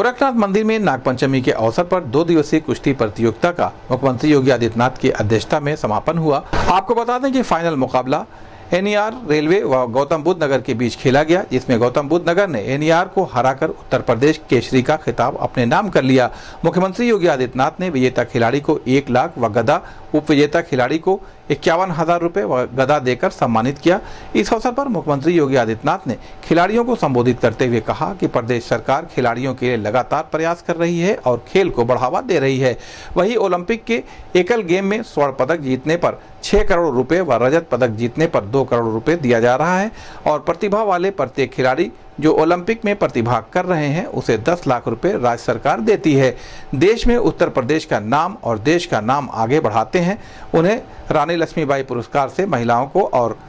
गोरखनाथ मंदिर में नागपंचमी के अवसर पर 2 दिवसीय कुश्ती प्रतियोगिता का मुख्यमंत्री योगी आदित्यनाथ की अध्यक्षता में समापन हुआ। आपको बता दें कि फाइनल मुकाबला NER रेलवे व गौतम बुद्ध नगर के बीच खेला गया, जिसमें गौतम बुद्ध नगर ने NER को हराकर उत्तर प्रदेश केसरी का खिताब अपने नाम कर लिया। मुख्यमंत्री योगी आदित्यनाथ ने विजेता खिलाड़ी को 1 लाख व गदा उप विजेता खिलाड़ी को 51,000 रुपए व गदा देकर सम्मानित किया। इस अवसर पर मुख्यमंत्री योगी आदित्यनाथ ने खिलाड़ियों को संबोधित करते हुए कहा कि प्रदेश सरकार खिलाड़ियों के लिए लगातार प्रयास कर रही है और खेल को बढ़ावा दे रही है। वहीं ओलंपिक के एकल गेम में स्वर्ण पदक जीतने पर 6 करोड़ रुपए व रजत पदक जीतने पर 2 करोड़ रुपए दिया जा रहा है और प्रतिभा वाले प्रत्येक खिलाड़ी जो ओलंपिक में प्रतिभाग कर रहे हैं उसे 10 लाख रुपए राज्य सरकार देती है। देश में उत्तर प्रदेश का नाम और देश का नाम आगे बढ़ाते हैं। उन्हें रानी लक्ष्मीबाई पुरस्कार से महिलाओं को और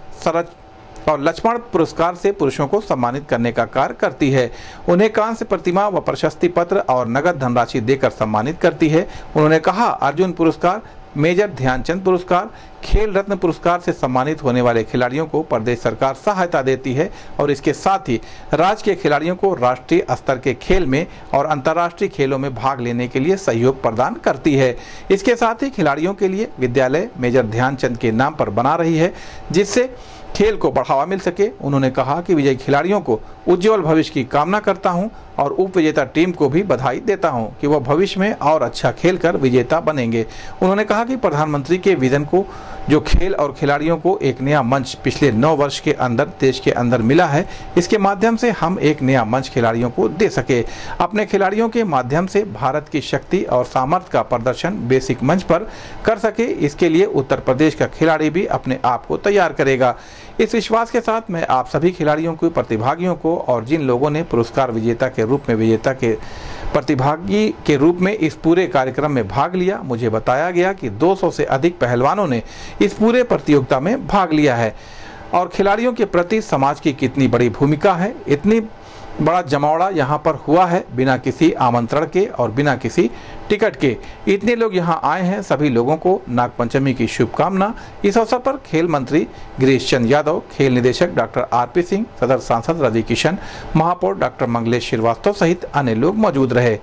लक्ष्मण पुरस्कार से पुरुषों को सम्मानित करने का कार्य करती है। उन्हें कांस्य प्रतिमा व प्रशस्ति पत्र और नगद धनराशि देकर सम्मानित करती है। उन्होंने कहा, अर्जुन पुरस्कार, मेजर ध्यानचंद पुरस्कार, खेल रत्न पुरस्कार से सम्मानित होने वाले खिलाड़ियों को प्रदेश सरकार सहायता देती है और इसके साथ ही राज्य के खिलाड़ियों को राष्ट्रीय स्तर के खेल में और अंतर्राष्ट्रीय खेलों में भाग लेने के लिए सहयोग प्रदान करती है। इसके साथ ही खिलाड़ियों के लिए विद्यालय मेजर ध्यानचंद के नाम पर बना रही है, जिससे खेल को बढ़ावा मिल सके। उन्होंने कहा कि विजयी खिलाड़ियों को उज्जवल भविष्य की कामना करता हूं और उप विजेता टीम को भी बधाई देता हूं कि वह भविष्य में और अच्छा खेलकर विजेता बनेंगे। उन्होंने कहा कि प्रधानमंत्री के विजन को जो खेल और खिलाड़ियों को एक नया मंच पिछले 9 वर्ष के अंदर देश के अंदर मिला है, इसके माध्यम से हम एक नया मंच खिलाड़ियों को दे सके। अपने खिलाड़ियों के माध्यम से भारत की शक्ति और सामर्थ्य का प्रदर्शन बेसिक मंच पर कर सके, इसके लिए उत्तर प्रदेश का खिलाड़ी भी अपने आप को तैयार करेगा। इस विश्वास के साथ मैं आप सभी खिलाड़ियों को, प्रतिभागियों को और जिन लोगों ने पुरस्कार विजेता के रूप में विजेता के प्रतिभागी के रूप में इस पूरे कार्यक्रम में भाग लिया, मुझे बताया गया कि 200 से अधिक पहलवानों ने इस पूरे प्रतियोगिता में भाग लिया है और खिलाड़ियों के प्रति समाज की कितनी बड़ी भूमिका है। इतनी बड़ा जमावड़ा यहाँ पर हुआ है बिना किसी आमंत्रण के और बिना किसी टिकट के। इतने लोग यहाँ आए हैं। सभी लोगों को नागपंचमी की शुभकामना। इस अवसर पर खेल मंत्री गिरीश चंद्र यादव, खेल निदेशक डॉक्टर RP सिंह, सदर सांसद रवि किशन, महापौर डॉक्टर मंगलेश श्रीवास्तव सहित अन्य लोग मौजूद रहे।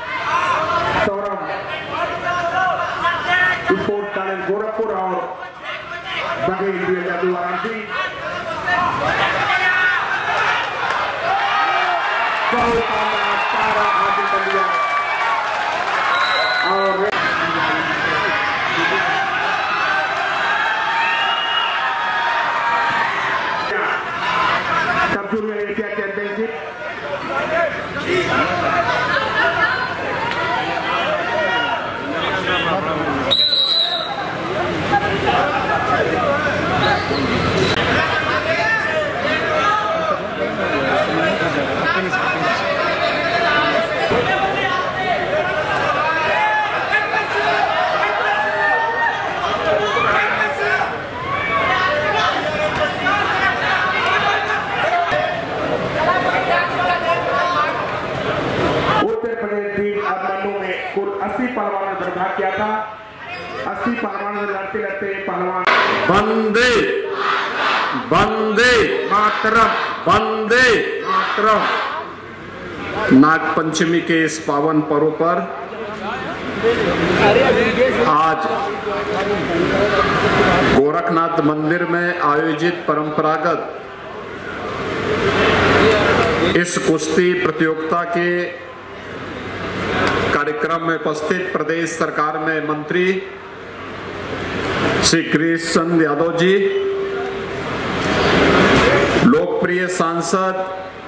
कुल 80 पहलवानों ने प्रतिभाग किया था। 80 पहलवानों ने लड़ते लड़ते पहलवान वंदे वंदे मातरम वंदे मातरम। नागपंचमी के इस पावन पर्व पर आज गोरखनाथ मंदिर में आयोजित परंपरागत इस कुश्ती प्रतियोगिता के कार्यक्रम में उपस्थित प्रदेश सरकार में मंत्री श्री गिरीश चंद्र यादव जी, लोकप्रिय सांसद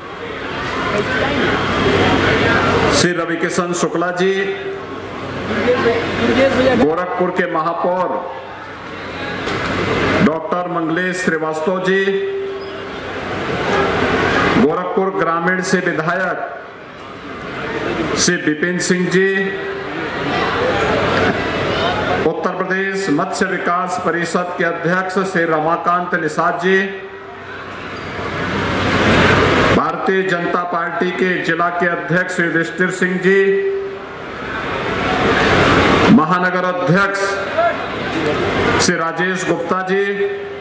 श्री रवि किशन शुक्ला जी, गोरखपुर के महापौर डॉक्टर मंगलेश श्रीवास्तव जी, गोरखपुर ग्रामीण से विधायक श्री विपिन सिंह जी, उत्तर प्रदेश मत्स्य विकास परिषद के अध्यक्ष श्री रमाकांत निषाद जी, भारतीय जनता पार्टी के जिला के अध्यक्ष श्री युधिष्ठिर सिंह जी, महानगर अध्यक्ष श्री राजेश गुप्ता जी,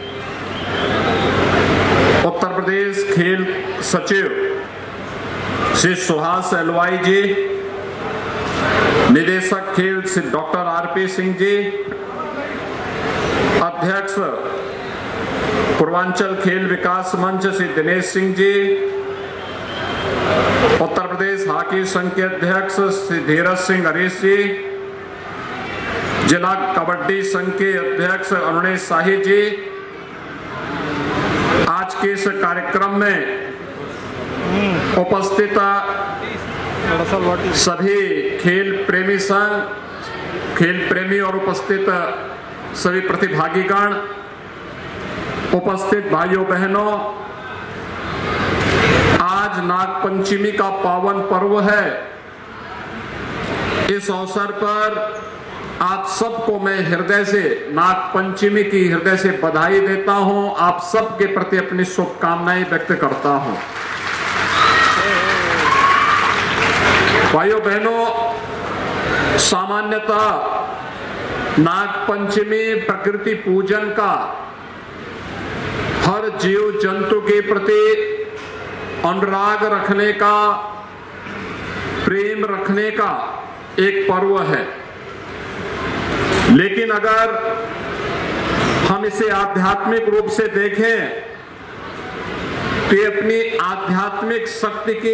उत्तर प्रदेश खेल सचिव श्री सुहास एलवाई जी, निदेशक खेल श्री डॉक्टर आरपी सिंह जी, अध्यक्ष पूर्वांचल खेल विकास मंच श्री दिनेश सिंह जी, उत्तर प्रदेश हॉकी संघ के अध्यक्ष श्री धीरज सिंह हरीश जी, जिला कबड्डी संघ के अध्यक्ष अरुणेश शाही जी, आज के इस कार्यक्रम में उपस्थित सभी खेल प्रेमी संघ, खेल प्रेमी और उपस्थित सभी प्रतिभागीगण, उपस्थित भाइयों बहनों, आज नागपंचमी का पावन पर्व है। इस अवसर पर आप सबको मैं हृदय से नागपंचमी की हृदय से बधाई देता हूं। आप सबके प्रति अपनी शुभकामनाएं व्यक्त करता हूं। भाइयों बहनों, सामान्यतः नागपंचमी प्रकृति पूजन का, हर जीव जंतु के प्रति अनुराग रखने का, प्रेम रखने का एक पर्व है। लेकिन अगर हम इसे आध्यात्मिक रूप से देखें तो ये अपनी आध्यात्मिक शक्ति के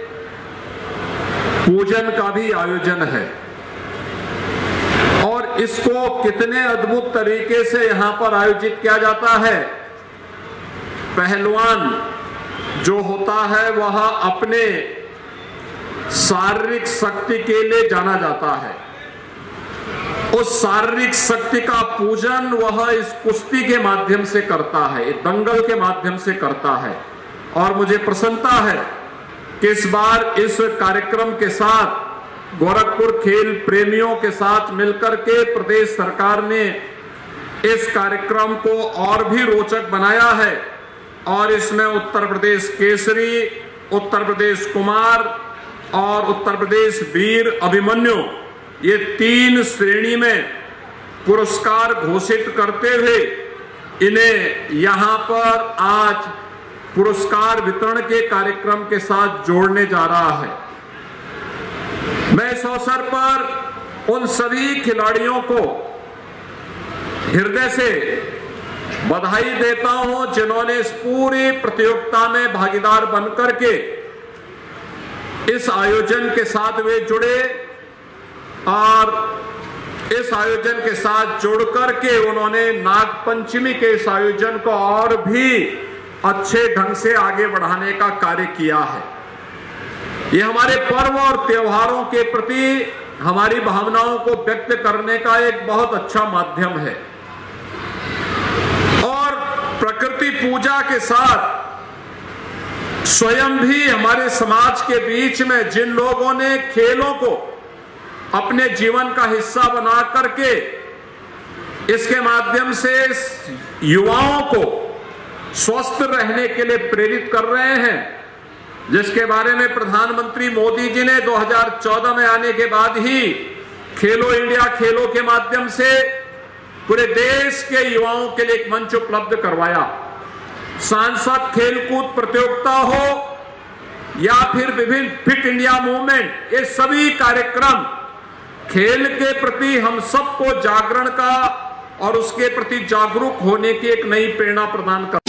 पूजन का भी आयोजन है और इसको कितने अद्भुत तरीके से यहां पर आयोजित किया जाता है। पहलवान जो होता है वह अपने शारीरिक शक्ति के लिए जाना जाता है। उस शारीरिक शक्ति का पूजन वह इस कुश्ती के माध्यम से करता है, दंगल के माध्यम से करता है। और मुझे प्रसन्नता है कि इस बार इस कार्यक्रम के साथ गोरखपुर खेल प्रेमियों के साथ मिलकर के प्रदेश सरकार ने इस कार्यक्रम को और भी रोचक बनाया है और इसमें उत्तर प्रदेश केसरी, उत्तर प्रदेश कुमार और उत्तर प्रदेश वीर अभिमन्यु, ये 3 श्रेणी में पुरस्कार घोषित करते हुए इन्हें यहां पर आज पुरस्कार वितरण के कार्यक्रम के साथ जोड़ने जा रहा है। मैं इस अवसर पर उन सभी खिलाड़ियों को हृदय से बधाई देता हूं जिन्होंने इस पूरी प्रतियोगिता में भागीदार बनकर के इस आयोजन के साथ वे जुड़े और इस आयोजन के साथ जुड़कर के उन्होंने नागपंचमी के इस आयोजन को और भी अच्छे ढंग से आगे बढ़ाने का कार्य किया है। ये हमारे पर्व और त्योहारों के प्रति हमारी भावनाओं को व्यक्त करने का एक बहुत अच्छा माध्यम है। और प्रकृति पूजा के साथ स्वयं भी हमारे समाज के बीच में जिन लोगों ने खेलों को अपने जीवन का हिस्सा बना करके इसके माध्यम से युवाओं को स्वस्थ रहने के लिए प्रेरित कर रहे हैं, जिसके बारे में प्रधानमंत्री मोदी जी ने 2014 में आने के बाद ही खेलो इंडिया खेलों के माध्यम से पूरे देश के युवाओं के लिए एक मंच उपलब्ध करवाया। सांसद खेलकूद प्रतियोगिता हो या फिर विभिन्न फिट इंडिया मूवमेंट, ये सभी कार्यक्रम खेल के प्रति हम सबको जागरण का और उसके प्रति जागरूक होने की एक नई प्रेरणा प्रदान कर